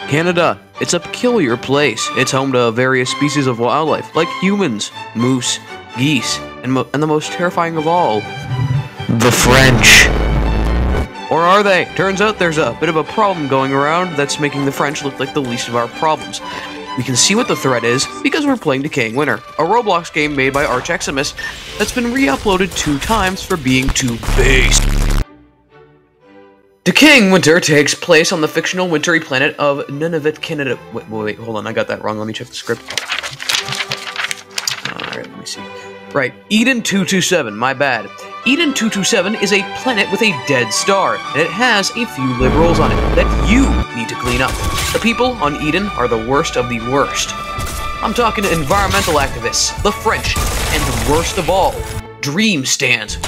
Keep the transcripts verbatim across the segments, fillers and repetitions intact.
Canada. It's a peculiar place. It's home to various species of wildlife, like humans, moose, geese, and, mo and the most terrifying of all, the French. Or are they? Turns out there's a bit of a problem going around that's making the French look like the least of our problems. We can see what the threat is because we're playing Decaying Winter, a Roblox game made by Archeximus that's been re-uploaded two times for being too base. Decaying Winter takes place on the fictional wintry planet of Nunavut, Canada. Wait, wait, wait, hold on, I got that wrong. Let me check the script. Alright, let me see. Right, Eden two two seven, my bad. Eden two two seven is a planet with a dead star, and it has a few liberals on it that you need to clean up. The people on Eden are the worst of the worst. I'm talking environmental activists, the French, and worst of all, dream stands.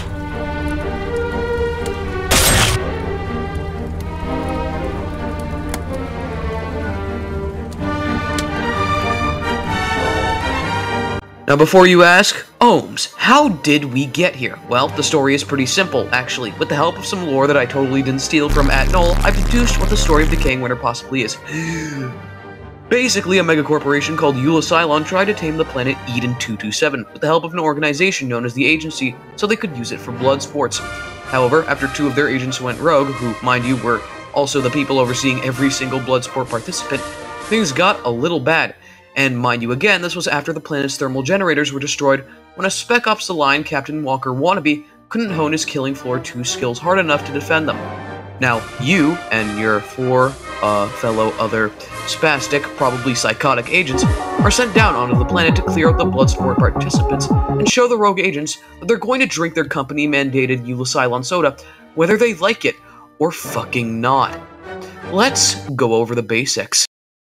Now before you ask, ohms, how did we get here? Well, the story is pretty simple, actually. With the help of some lore that I totally didn't steal from Atnol, I've deduced what the story of Decaying Winter possibly is. Basically, a megacorporation called Ultrakill tried to tame the planet Eden two two seven with the help of an organization known as the Agency, so they could use it for blood sports. However, after two of their agents went rogue, who, mind you, were also the people overseeing every single blood sport participant, things got a little bad. And mind you again, this was after the planet's thermal generators were destroyed when a Spec Ops aligned Captain Walker wannabe couldn't hone his Killing Floor two skills hard enough to defend them. Now, you and your four uh, fellow other spastic, probably psychotic agents are sent down onto the planet to clear out the Bloodsport participants and show the rogue agents that they're going to drink their company-mandated Ultrakill soda, whether they like it or fucking not. Let's go over the basics.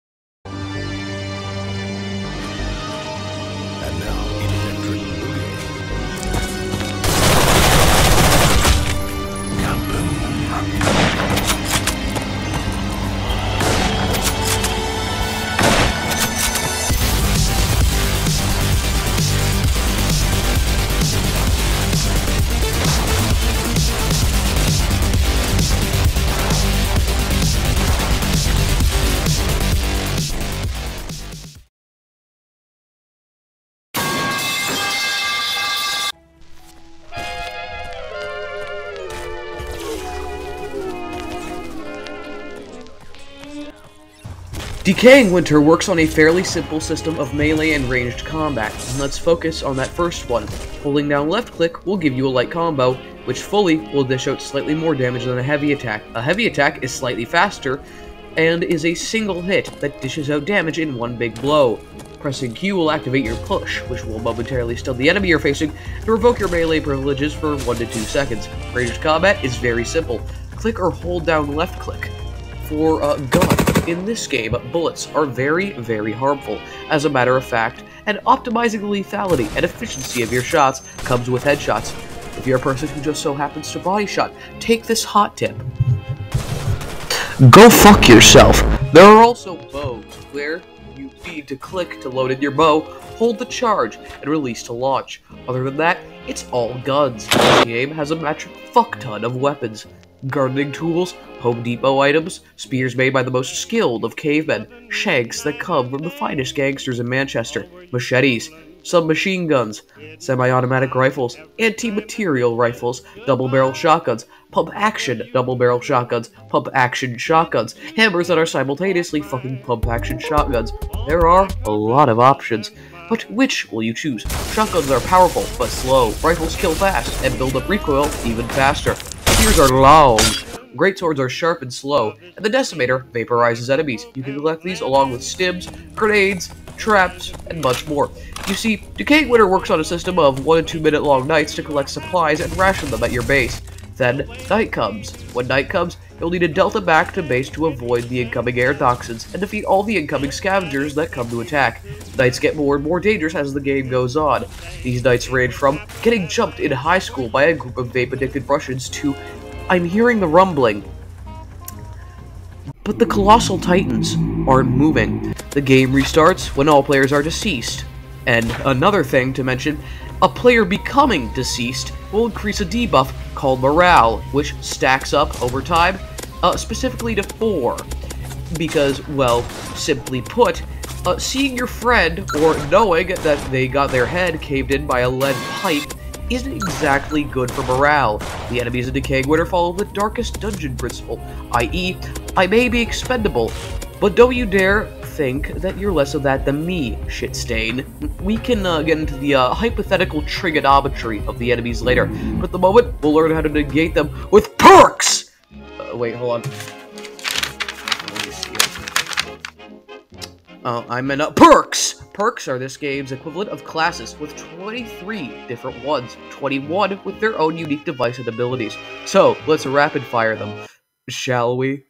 Decaying Winter works on a fairly simple system of melee and ranged combat, and let's focus on that first one. Holding down left click will give you a light combo, which fully will dish out slightly more damage than a heavy attack. A heavy attack is slightly faster, and is a single hit that dishes out damage in one big blow. Pressing Q will activate your push, which will momentarily stun the enemy you're facing, and revoke your melee privileges for one to two seconds. Ranged combat is very simple. Click or hold down left click. For uh, gun, in this game, bullets are very, very harmful. As a matter of fact, and optimizing the lethality and efficiency of your shots comes with headshots. If you're a person who just so happens to body shot, take this hot tip. Go fuck yourself. There are also bows, where you need to click to load in your bow, hold the charge, and release to launch. Other than that, it's all guns. This game has a metric fuck ton of weapons. Gardening tools, Home Depot items, spears made by the most skilled of cavemen, shanks that come from the finest gangsters in Manchester, machetes, submachine guns, semi-automatic rifles, anti-material rifles, double-barrel shotguns, pump-action double-barrel shotguns, pump-action shotguns, hammers that are simultaneously fucking pump-action shotguns. There are a lot of options. But which will you choose? Shotguns are powerful, but slow. Rifles kill fast, and build up recoil even faster. Spears are long. Greatswords are sharp and slow, and the Decimator vaporizes enemies. You can collect these along with stims, grenades, traps, and much more. You see, Decaying Winter works on a system of one and two minute long nights to collect supplies and ration them at your base. Then, night comes. When night comes, you'll need to delta back to base to avoid the incoming air toxins, and defeat all the incoming scavengers that come to attack. Nights get more and more dangerous as the game goes on. These nights range from getting jumped in high school by a group of vape-addicted Russians to I'm hearing the rumbling. But the Colossal Titans aren't moving. The game restarts when all players are deceased. And another thing to mention, a player becoming deceased will increase a debuff called Morale, which stacks up over time, uh, specifically to four. Because, well, simply put, uh, seeing your friend, or knowing that they got their head caved in by a lead pipe, isn't exactly good for morale. The enemies of Decaying Winter follow the darkest dungeon principle, that is, I may be expendable, but don't you dare think that you're less of that than me, shitstain. We can uh, get into the uh, hypothetical trigonometry of the enemies later, but at the moment, we'll learn how to negate them with perks! Uh, wait, hold on. Let me see. Uh, I meant uh, perks! Perks are this game's equivalent of classes, with twenty-three different ones, twenty-one with their own unique device and abilities. So, let's rapid fire them, shall we?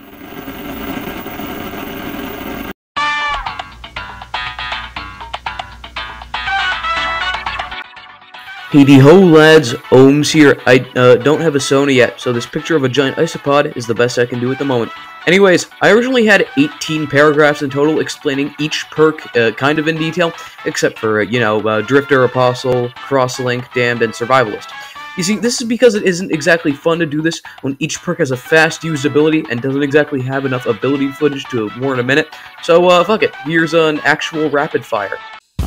Hey ho lads, Ohms here. I uh, don't have a Sony yet, so this picture of a giant isopod is the best I can do at the moment. Anyways, I originally had eighteen paragraphs in total explaining each perk uh, kind of in detail, except for, uh, you know, uh, Drifter, Apostle, Crosslink, Damned, and Survivalist. You see, this is because it isn't exactly fun to do this when each perk has a fast used ability and doesn't exactly have enough ability footage to warrant a minute, so uh, fuck it, here's an actual rapid fire.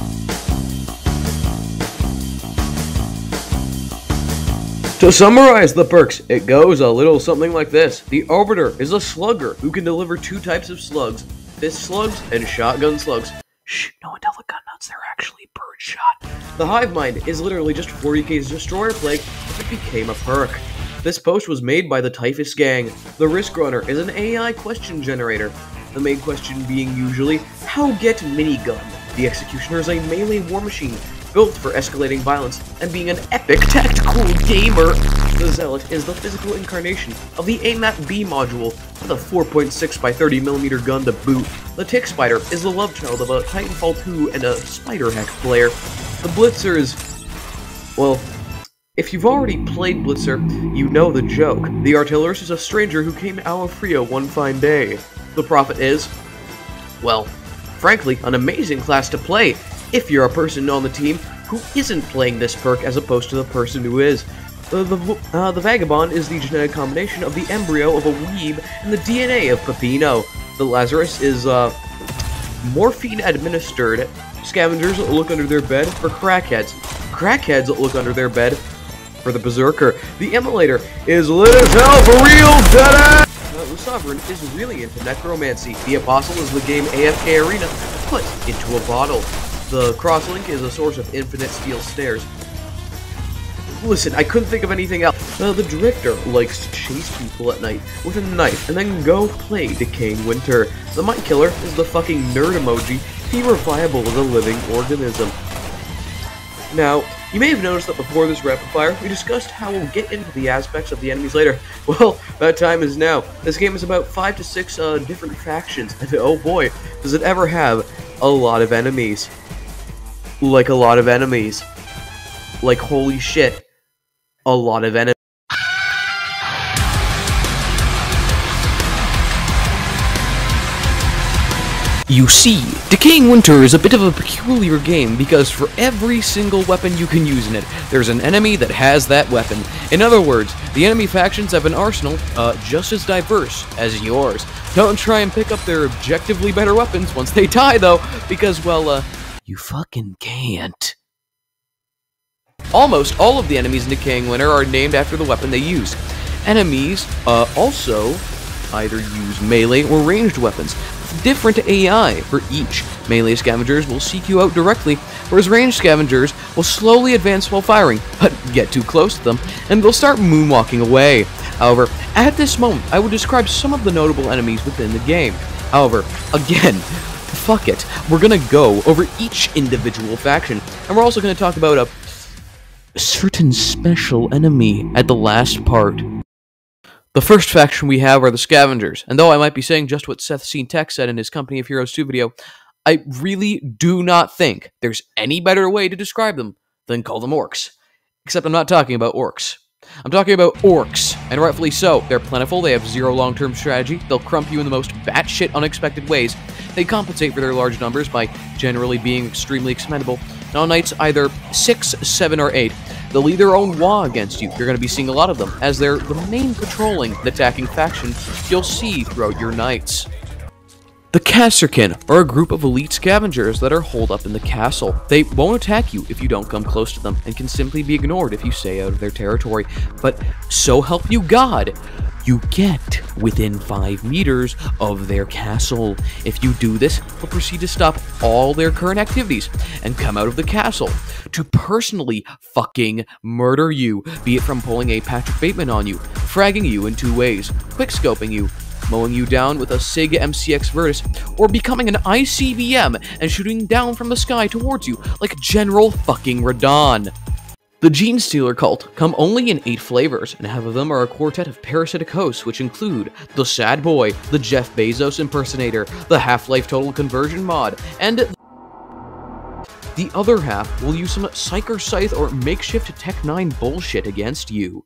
To summarize the perks, it goes a little something like this. The Arbiter is a slugger who can deliver two types of slugs, fist slugs and shotgun slugs. Shh, no one tell the gun nuts, they're actually birdshot. The Hive Mind is literally just forty K's Destroyer Plague if it became a perk. This post was made by the Typhus Gang. The Risk Runner is an A I question generator. The main question being usually, how get minigun? The Executioner is a melee war machine, built for escalating violence and being an epic tactical gamer. The Zealot is the physical incarnation of the A MAP B module with a four point six by thirty millimeter gun to boot. The Tick Spider is the love child of a Titanfall two and a Spider Heck player. The Blitzer is, well, if you've already played Blitzer, you know the joke. The Artillerist is a stranger who came to Alafrio one fine day. The Prophet is, well, frankly, an amazing class to play if you're a person on the team who isn't playing this perk as opposed to the person who is. Uh, the, uh, the Vagabond is the genetic combination of the embryo of a weeb and the D N A of Pepino. The Lazarus is, uh, morphine administered. Scavengers look under their bed for crackheads. Crackheads look under their bed for the Berserker. The Immolator is lit as hell for real, deadass! Uh, the Sovereign is really into necromancy. The Apostle is the game A F K Arena put into a bottle. The Crosslink is a source of infinite steel stairs. Listen, I couldn't think of anything else. Uh, the Drifter likes to chase people at night with a knife and then go play Decaying Winter. The Mind Killer is the fucking nerd emoji, verifiable as a living organism. Now, you may have noticed that before this rapid fire, we discussed how we'll get into the aspects of the enemies later. Well, that time is now. This game is about five to six uh, different factions, and oh boy, does it ever have a lot of enemies. Like a lot of enemies. Like holy shit. A lot of enemies. You see, Decaying Winter is a bit of a peculiar game because for every single weapon you can use in it, there's an enemy that has that weapon. In other words, the enemy factions have an arsenal uh, just as diverse as yours. Don't try and pick up their objectively better weapons once they die though, because, well, uh, you fucking can't. Almost all of the enemies in Decaying Winter are named after the weapon they use. Enemies uh, also either use melee or ranged weapons, with different A I for each. Melee scavengers will seek you out directly, whereas ranged scavengers will slowly advance while firing, but get too close to them, and they'll start moonwalking away. However, at this moment, I would describe some of the notable enemies within the game. However, again, fuck it, we're gonna go over each individual faction, and we're also gonna talk about a certain special enemy at the last part. The first faction we have are the Scavengers, and though I might be saying just what Seth Scene Tech said in his Company of Heroes two video, I really do not think there's any better way to describe them than call them orcs. Except I'm not talking about orcs. I'm talking about orcs, and rightfully so. They're plentiful, they have zero long-term strategy, they'll crump you in the most batshit unexpected ways, they compensate for their large numbers by generally being extremely expendable, and on nights either six, seven, or eight, they'll lead their own war against you. You're going to be seeing a lot of them, as they're the main patrolling and attacking faction you'll see throughout your nights. The Kasserkin are a group of elite scavengers that are holed up in the castle. They won't attack you if you don't come close to them, and can simply be ignored if you stay out of their territory. But so help you God, you get within five meters of their castle. If you do this, they'll proceed to stop all their current activities and come out of the castle to personally fucking murder you, be it from pulling a Patrick Bateman on you, fragging you in two ways, quickscoping you, mowing you down with a SIG M C X Virtus, or becoming an I C B M and shooting down from the sky towards you like General fucking Radon. The Gene Stealer cult come only in eight flavors, and half of them are a quartet of parasitic hosts, which include the Sad Boy, the Jeff Bezos impersonator, the Half-Life Total Conversion mod, and the other half will use some Psyker Scythe or makeshift Tech nine bullshit against you.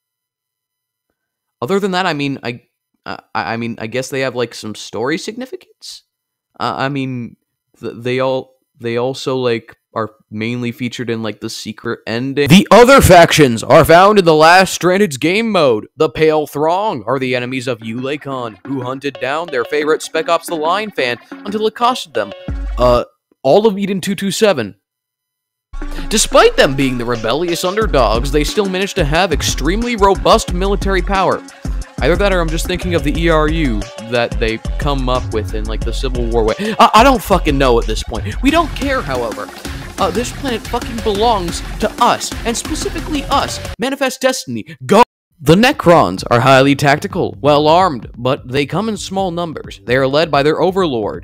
Other than that, I mean, I... Uh, I, I mean, I guess they have, like, some story significance? Uh, I mean, th they all, they also, like, are mainly featured in, like, the secret ending. The other factions are found in the last Stranded's game mode. The Pale Throng are the enemies of Ulakon, who hunted down their favorite Spec Ops The Line fan until it costed them, uh, all of Eden two two seven. Despite them being the rebellious underdogs, they still managed to have extremely robust military power. Either that, or I'm just thinking of the E R U that they come up with in, like, the Civil War way. I, I don't fucking know at this point. We don't care, however. Uh, this planet fucking belongs to us, and specifically us. Manifest Destiny, go! The Necrons are highly tactical, well-armed, but they come in small numbers. They are led by their overlord,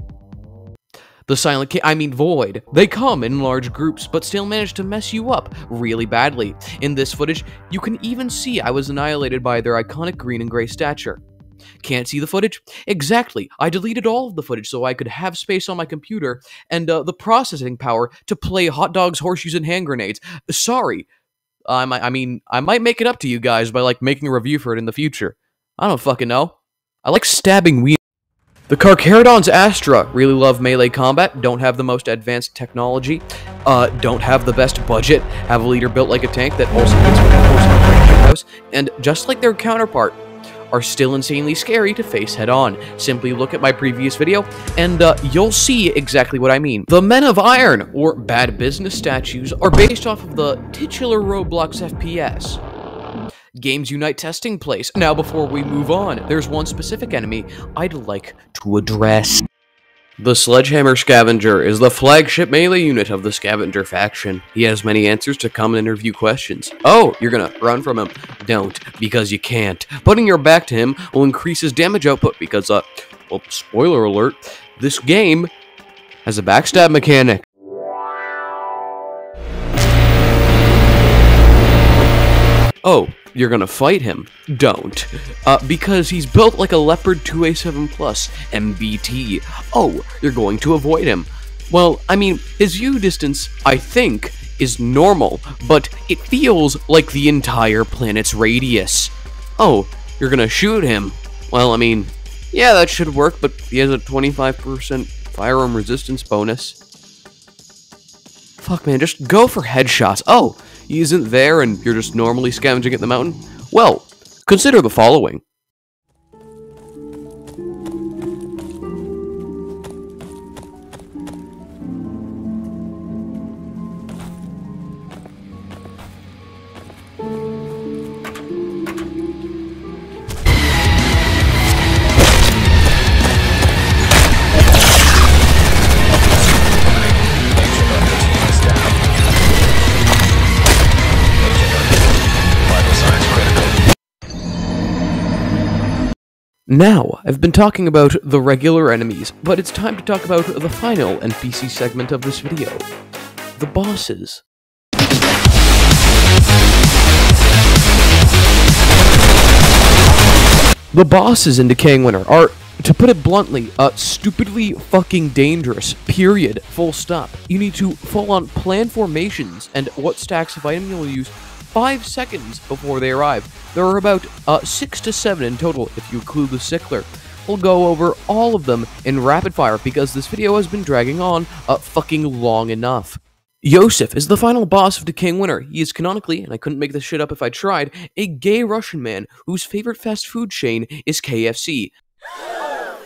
the Silent King, I mean Void. They come in large groups, but still manage to mess you up really badly. In this footage, you can even see I was annihilated by their iconic green and gray stature. Can't see the footage? Exactly. I deleted all of the footage so I could have space on my computer and uh, the processing power to play hot dogs, horseshoes, and hand grenades. Sorry. I might, I mean, I might make it up to you guys by, like, making a review for it in the future. I don't fucking know. I like stabbing wheels. The Carcharodon's Astra really love melee combat, don't have the most advanced technology, uh, don't have the best budget, have a leader built like a tank that also gets with house, and just like their counterpart, are still insanely scary to face head-on. Simply look at my previous video, and uh, you'll see exactly what I mean. The Men of Iron, or Bad Business statues, are based off of the titular Roblox F P S. Games Unite testing place. Now, before we move on, there's one specific enemy I'd like to address. The Sledgehammer Scavenger is the flagship melee unit of the Scavenger faction. He has many answers to common interview questions. Oh, you're gonna run from him? Don't, because you can't. Putting your back to him will increase his damage output because, uh, well, spoiler alert, this game has a backstab mechanic. Oh, you're gonna fight him? Don't. Uh, because he's built like a Leopard two A seven plus M B T. Oh, you're going to avoid him. Well, I mean, his view distance, I think, is normal, but it feels like the entire planet's radius. Oh, you're gonna shoot him. Well, I mean, yeah, that should work, but he has a twenty-five percent firearm resistance bonus. Fuck, man, just go for headshots. Oh, he isn't there and you're just normally scavenging at the mountain? Well, consider the following. Now, I've been talking about the regular enemies, but it's time to talk about the final N P C segment of this video. The bosses. The bosses in Decaying Winter are, to put it bluntly, uh, stupidly fucking dangerous, period, full stop. You need to full-on plan formations and what stacks of item you'll use five seconds before they arrive. There are about uh, six to seven in total if you include the Sickler. We'll go over all of them in rapid fire because this video has been dragging on uh, fucking long enough. Yosef is the final boss of Decaying Winter. He is canonically, and I couldn't make this shit up if I tried, a gay Russian man whose favorite fast food chain is K F C.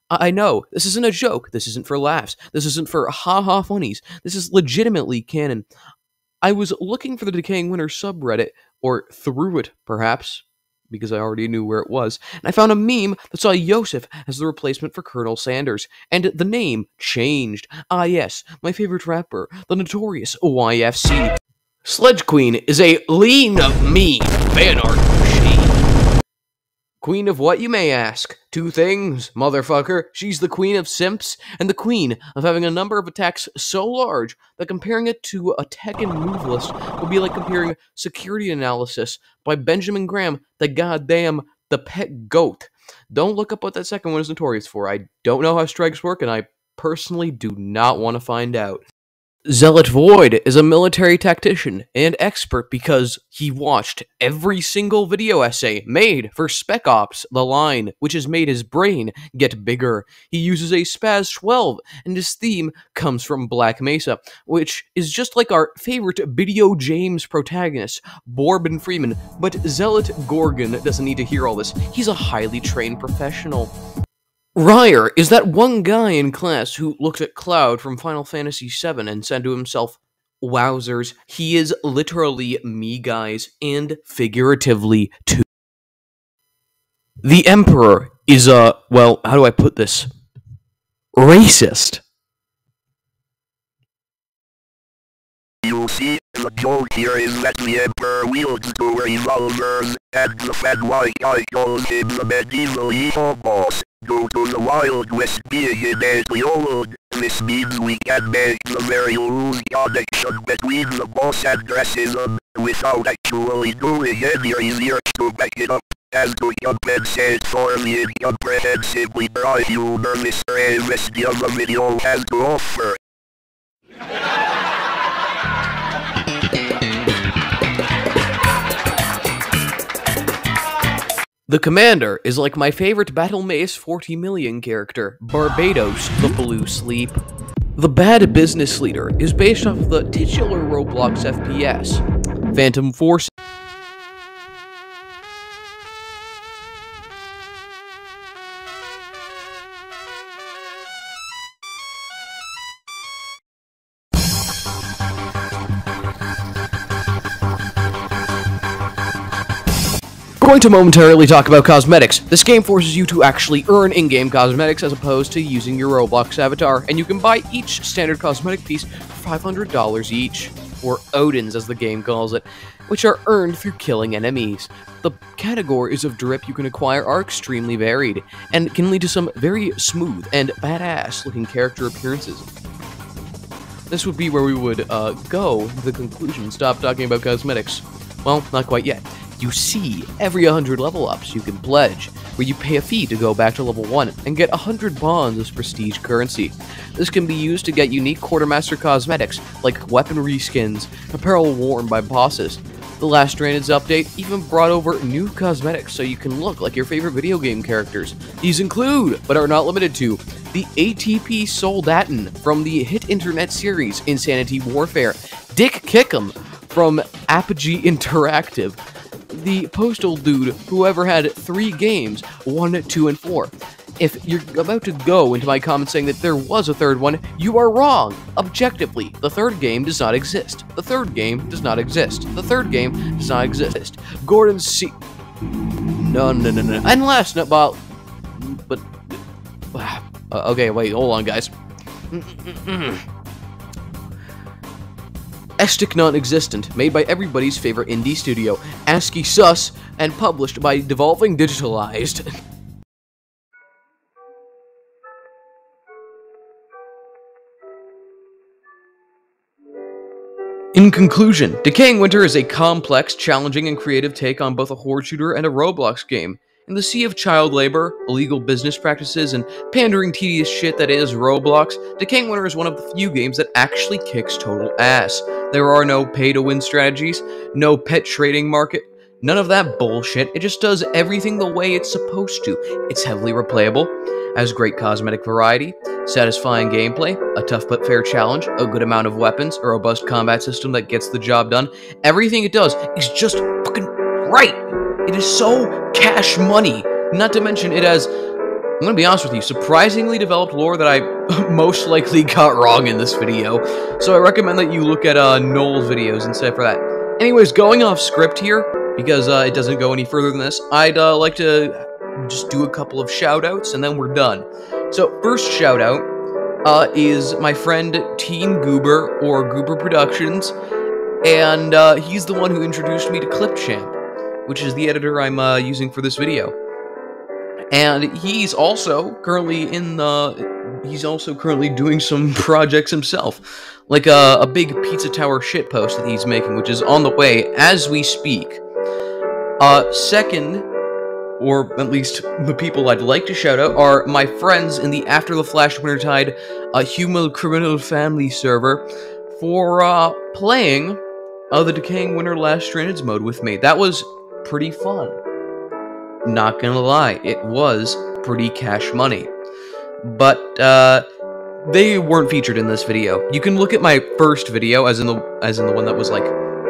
I, I know, this isn't a joke, this isn't for laughs, this isn't for ha-ha funnies, this is legitimately canon. I was looking for the Decaying Winter subreddit, or through it, perhaps, because I already knew where it was, and I found a meme that saw Yosef as the replacement for Colonel Sanders, and the name changed. Ah yes, my favorite rapper, the notorious Y F C. Sledge Queen is a lean, mean fan art machine. Queen of what, you may ask? Two things, motherfucker. She's the queen of simps, and the queen of having a number of attacks so large that comparing it to a Tekken move list would be like comparing Security Analysis by Benjamin Graham, the goddamn the pet goat. Don't look up what that second one is notorious for. I don't know how strikes work, and I personally do not want to find out. Zealot Void is a military tactician and expert because he watched every single video essay made for Spec Ops: The Line, which has made his brain get bigger. He uses a Spaz twelve, and his theme comes from Black Mesa, which is just like our favorite Video James protagonist, Borbin Freeman, but Zealot Gorgon doesn't need to hear all this. He's a highly trained professional. Ryer is that one guy in class who looked at Cloud from Final Fantasy seven and said to himself, wowzers, he is literally me, guys, and figuratively, too. The Emperor is a, well, how do I put this? Racist. You see, the joke here is that the Emperor wields two revolvers, and the Fed White Guy calls him the medieval evil boss. Due to the Wild West being innately old, this means we can make the very loose connection between the boss and racism, without actually doing any research to back it up, and to compensate for the incomprehensibly dry humor Mister A S D of the video has to offer. The Commander is like my favorite Battle Mace forty million character, Barbados the Blue Sleep. The Bad Business Leader is based off of the titular Roblox F P S, Phantom Force. Going to momentarily talk about cosmetics. This game forces you to actually earn in-game cosmetics as opposed to using your Roblox avatar, and you can buy each standard cosmetic piece for five hundred dollars each, or Odins as the game calls it, which are earned through killing enemies. The categories of drip you can acquire are extremely varied, and can lead to some very smooth and badass looking character appearances. This would be where we would uh, go to the conclusion, stop talking about cosmetics. Well, not quite yet. You see, every one hundred level ups you can pledge, where you pay a fee to go back to level one and get one hundred bonds as prestige currency. This can be used to get unique Quartermaster cosmetics, like weaponry skins, apparel worn by bosses. The last Stranded's update even brought over new cosmetics so you can look like your favorite video game characters. These include, but are not limited to, the A T P Soldaten from the hit internet series Insanity Warfare, Dick Kickem from Apogee Interactive, the postal dude who ever had three games, one, two, and four. If you're about to go into my comments saying that there was a third one, you are wrong. Objectively, the third game does not exist. The third game does not exist. The third game does not exist. Gordon C. No, no, no, no. And last, no, but, but, uh, okay, wait, hold on, guys. Estic Non-Existent, made by everybody's favorite indie studio, ASCII Sus, and published by Devolving Digitalized. In conclusion, Decaying Winter is a complex, challenging, and creative take on both a horde shooter and a Roblox game. In the sea of child labor, illegal business practices, and pandering tedious shit that is Roblox, Decaying Winter is one of the few games that actually kicks total ass. There are no pay-to-win strategies, no pet trading market, none of that bullshit. It just does everything the way it's supposed to. It's heavily replayable, has great cosmetic variety, satisfying gameplay, a tough but fair challenge, a good amount of weapons, a robust combat system that gets the job done. Everything it does is just fucking right. It is so cash money. Not to mention it has I'm gonna be honest with you, surprisingly developed lore that I most likely got wrong in this video, so I recommend that you look at uh, Noel's videos instead for that. Anyways, going off script here, because uh, it doesn't go any further than this, I'd uh, like to just do a couple of shout-outs, and then we're done. So, first shout-out uh, is my friend Team Goober, or Goober Productions, and uh, he's the one who introduced me to Clipchamp, which is the editor I'm uh, using for this video. And he's also currently in the... He's also currently doing some projects himself. Like a, a big Pizza Tower shitpost that he's making, which is on the way as we speak. Uh, second, or at least the people I'd like to shout out, are my friends in the After the Flash Wintertide uh, Human Criminal Family server for uh, playing uh, the Decaying Winter Last Stranded's mode with me. That was pretty fun. Not gonna lie, it was pretty cash money. But, uh, they weren't featured in this video. You can look at my first video, as in the as in the one that was, like,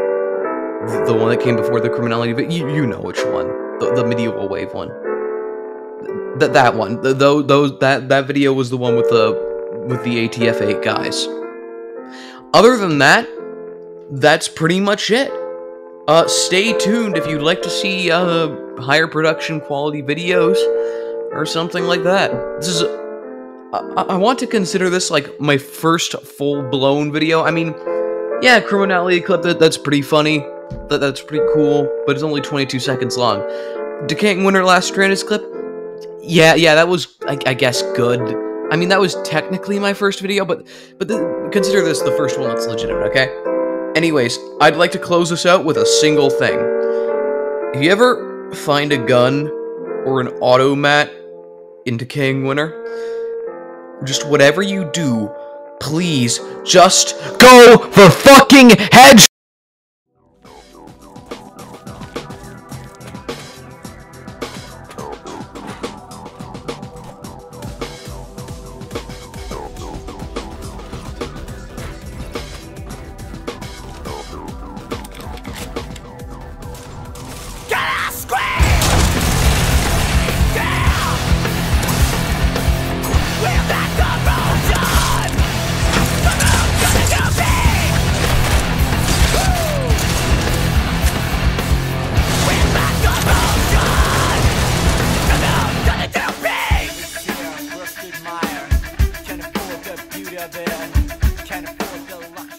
the one that came before the criminality, but you, you know which one. The, the medieval wave one. That that one. The, those, those, that, that video was the one with the, with the A T F eight guys. Other than that, that's pretty much it. Uh, stay tuned if you'd like to see, uh, higher production quality videos, or something like that. This is, I, I want to consider this, like, my first full-blown video. I mean, yeah, criminality clip, that, that's pretty funny, that, that's pretty cool, but it's only twenty-two seconds long. Decaying Winter Last Stranded's clip? Yeah, yeah, that was, I, I guess, good. I mean, that was technically my first video, but, but the, consider this the first one that's legitimate, okay? Anyways, I'd like to close this out with a single thing. If you ever find a gun or an automat in Decaying Winter, just whatever you do, please just go for fucking headshots! Can't afford the luxury.